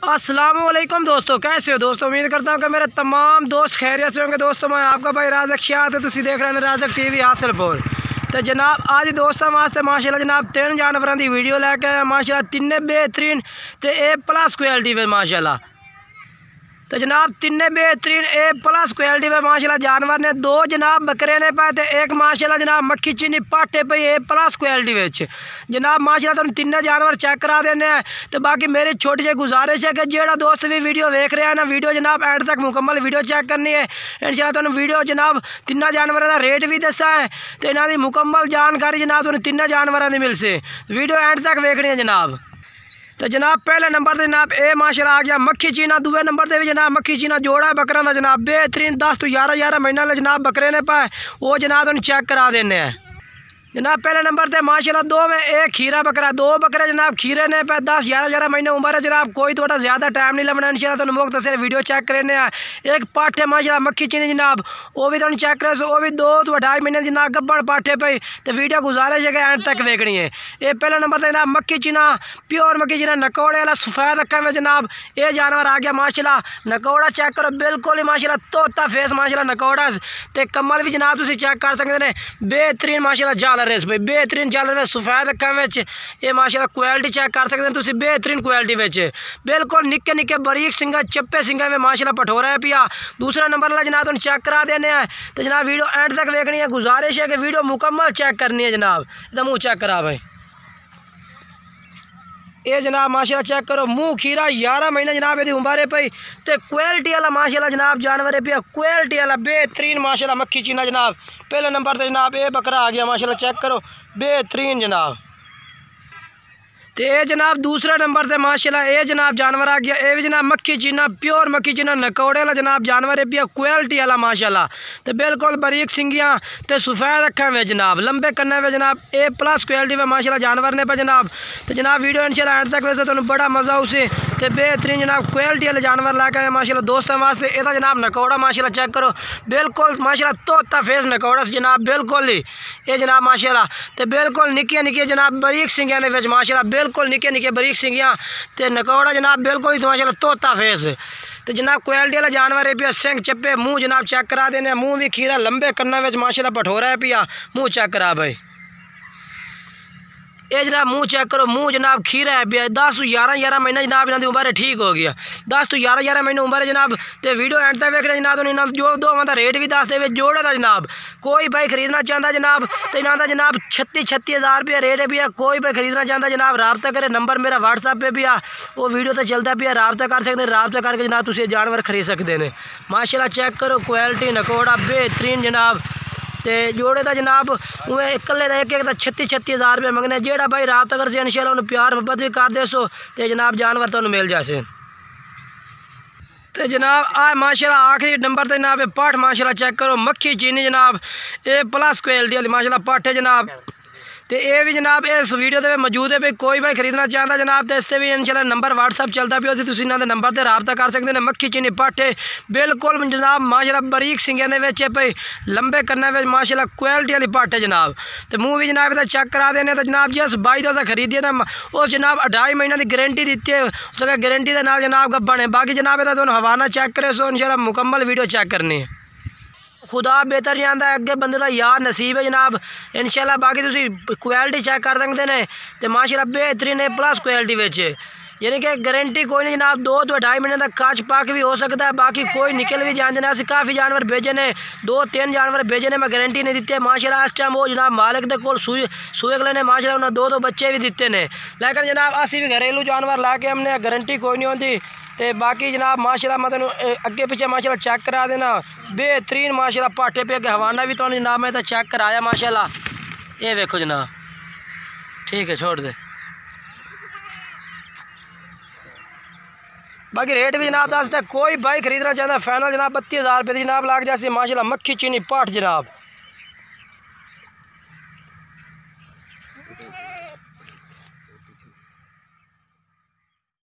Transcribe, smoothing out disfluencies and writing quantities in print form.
السلام علیکم دوستو، کیسے ہو دوستو؟ امید کرتا ہوں کہ میرے تمام دوست خیریت سے ہوں گے۔ دوستو میں آپ کا بھائی رازق شاہ تے تسی دیکھ رہے ہیں رازق ٹی وی حاصل پور تے جناب آج دوستوں واسطے ماشاءاللہ جناب 3 جانوراں دی ویڈیو لے کے آئے ماشاءاللہ، تینے بہترین تے A+ کوالٹی میں ماشاءاللہ تو جناب تینے بہترین A+ کوالٹی میں ماشاءاللہ جانور نے 2 جناب بکرے نے پائے تے ایک ماشاءاللہ جناب مکھی چینی پاٹے پہ A+ کوالٹی وچ جناب ماشاءاللہ تم تینے جانور چیک کرا دینے ہیں۔ تو باقی میری چھوٹی جی گزارش ہے کہ جیڑا دوست بھی ویڈیو دیکھ رہے ہیں نا، ویڈیو جناب اینڈ تک مکمل ویڈیو چیک کرنی ہے انشاءاللہ۔ تم ویڈیو جناب تینا جانوراں دا ریٹ بھی دسا ہے تے انہاں دی مکمل جانکاری جناب تم تینا جانوراں دی مل سے ویڈیو اینڈ تک ویکھنی ہے جناب۔ تو جناب پہلے نمبر تے جناب ماشاءاللہ آ گیا مکھی چینا، دوسرے نمبر تے بھی جناب مکھی چینا جوڑا ہے بکرا دا جناب بہترین 10 تو 11 مہینے والے جناب بکرے نے پائے، وہ جناب ان چیک کرا دینے ہیں جناب۔ پہلے نمبر تے ماشاءاللہ 2 میں ایک کھیرا بکرا، 2 بکرے جناب کھیرے نے پہ 10-11 مہینے عمر ہے جناب، کوئی تھوڑا زیادہ ٹائم نہیں لگنا انشاءاللہ۔ تو مختصر ویڈیو چیک کرنے ہیں۔ ایک پاٹھے ماشاءاللہ مکھی چینی جناب، وہ بھی تم چیک کرے سو، وہ بھی 2 تو 2.5 مہینے جناب گبن پاٹھے پہ، تو ویڈیو گزارش ہے کہ اینڈ تک ویکھنی ہے۔ یہ پہلے نمبر تے جناب مکھی چینا پیور مکھی چینا نکوڑے والا سفید اکھاں میں جناب یہ جانور آ گیا ماشاءاللہ۔ نکوڑا چیک کرو بالکل ہی ماشاءاللہ توتا فیس ماشاءاللہ نکوڑا تے کمل بھی جناب تسی چیک کر سکتے ہیں، بہترین ماشاءاللہ جالر ہے اس پہ، بہترین جالر ہے سفید اکھاں وچ۔ یہ ماشاءاللہ کوالٹی چیک کر سکتے ہیں تسی بہترین کوالٹی وچ، بالکل نکے نکے باریک سنگا چپے سنگا میں ماشاءاللہ پٹھورا ہے پیا۔ دوسرا نمبر والا جناب تم چیک کرا دینے ہیں تو جناب ویڈیو اینڈ تک ویکھنی ہے، گزارش ہے کہ ویڈیو مکمل چیک کرنی ہے جناب۔ تو منہ چیک کرا بھائی، یہ جناب ماشاءاللہ چیک کرو منہ کھیرا 11 مہینے جناب یہ عمر ہے پئی تے کوالٹی والا ماشاءاللہ جناب جانور ہے پیا، کوالٹی والا بہترین ماشاءاللہ مکھی چینا جناب۔ پہلے نمبر تے جناب یہ بکرا آ گیا ماشاءاللہ چیک کرو بہترین جناب۔ تے اے جناب دوسرے نمبر تے ماشاءاللہ اے جناب جانور آ گیا، اے بھی جناب مکھی چینا پیور مکھی چینا نکوڑے والا جناب جانور ہے پیا، کوالٹی والا ماشاءاللہ تے بالکل باریک سنگیاں تے سفید اکھاں میں جناب، لمبے کنے میں جناب A+ کوالٹی میں ماشاءاللہ جانور نے پہ جناب۔ تو جناب ویڈیو انشاءاللہ اینڈ تک ویسے تمہیں بڑا مزہ اسے تے بہترین جناب کوالٹی والے جانور لا کے آئے ماشاءاللہ دوستوں واسطے۔ یہ جناب نکوڑا ماشاءاللہ چیک کرو بالکل ماشاءاللہ توتا فیس نکوڑا جناب، بالکل ہی یہ جناب ماشاءاللہ تے بالکل نکے نکے جناب باریک سنگیاں نے وچ ماشاءاللہ، بالکل نکے نکے باریک سنگیاں تے نکوڑا جناب بالکل ہی ماشاءاللہ توتا فیس۔ تو جناب کوالٹی والا جانور ہے پیا، سنگ چپے منہ جناب چیک کرا دینے، منہ بھی کھیرا لمبے کنا وچ ماشاءاللہ پٹھورا ہے پیا، منہ چیک کرا بھائی۔ یہ جناب منہ چیک کرو منہ جناب کھیرا ہے پیا، 10 تو 11 مہینے جناب انہاں دی عمر ٹھیک ہو گیا، 10 تو 11 مہینے عمر ہے جناب۔ تے ویڈیو اینڈ تک ویکھنا جناب، انہاں جو دونوں دا ریٹ بھی دس دے جوڑے دا جناب، کوئی بھائی خریدنا چاہتا جناب تو انہاں دا جناب 36,000 روپیہ ریٹ ہے پیا۔ کوئی بھائی خریدنا چاہتا جناب رابطہ کرے، نمبر میرا واٹس ایپ پہ پیا، وہ ویڈیو تے چلتا پیا، رابطہ کر سکتے ہیں، رابطہ کر کے جناب تسی جانور خرید سکتے ہیں ماشاءاللہ۔ چیک کرو کوالٹی نکوڑا بہترین جناب تے جوڑے دا جناب وہ اکلے دا ایک دا 36,000 روپیہ منگنے، جیڑا بھائی رابطہ کر سے انشاءاللہ انہوں پیار محبت بھی کر دے سو تے جناب جانور تو انہوں مل جاسے۔ تے جناب آئے ماشاءاللہ آخری نمبر تے جناب پاٹھ ماشاءاللہ چیک کرو مکھی چینی جناب A+ کوالٹی والی ماشاءاللہ پاٹھ ہے جناب۔ تے اے بھی جناب اس ویڈیو تے موجود ہے، کوئی بھائی خریدنا چاہتا جناب تے اس تے بھی انشاءاللہ نمبر واٹس ایپ چلتا پیا، تسی انہاں دے نمبر تے رابطہ کر سکتے ہیں۔ مکھی چینی پاٹھے بالکل جناب ماشاءاللہ باریک سنگیاں دے وچ پئی، لمبے کنے وچ ماشاءاللہ کوالٹی والی پاٹھے جناب۔ تے منہ بھی جناب تے چیک کرا دینے۔ تو جناب جس بھائی تو خریدیے نا اس جناب 2.5 مہینے دی گارنٹی دیتی ہے، اس کا گارنٹی دے نال جناب گبن ہے۔ باقی جناب تے تانوں حوالہ چیک کرے سو انشاءاللہ مکمل ویڈیو چیک کرنی ہے، خدا بہتر جاندا ہے، اگے بندے دا یار نصیب ہے جناب انشاءاللہ۔ باقی تسی کوالٹی چیک کر سکتے ہیں تے ماشاءاللہ بہترین A+ کوالٹی وچ، یعنی کہ گارنٹی کوئی نہیں جناب، 2 تو 2.5 مہینے تک کاچ پاک بھی ہو سکتا ہے، باقی کوئی نکل بھی جاندے نے۔ اسی کافی جانور بھیجے نے، 2-3 جانور بھیجے نے، میں گارنٹی نہیں دیتی ہے ماشاءاللہ۔ اس ٹائم وہ جناب مالک دے کول سوئے گلے نے ماشاءاللہ، انہاں 2 بچے بھی دیتے نے، لیکن جناب اسی بھی گھریلو جانور لا کے ہم نے گارنٹی کوئی نہیں ہوندی۔ تے باقی جناب ماشاءاللہ میں تانوں اگے پیچھے ماشاءاللہ چیک کرا دینا، بہترین ماشاءاللہ پاٹھے پہ کے حوالہ بھی تو جناب میں تے چیک کرایا ماشاءاللہ۔ یہ دیکھو جناب، ٹھیک ہے چھوڑ دے۔ باقی ریٹ بھی جناب دس دے، کوئی بھائی خریدنا چاہتا ہے فائنل جناب 32,000 روپے جناب لاگ جاسی ماشاءاللہ مکھی چینی پاٹھ جناب۔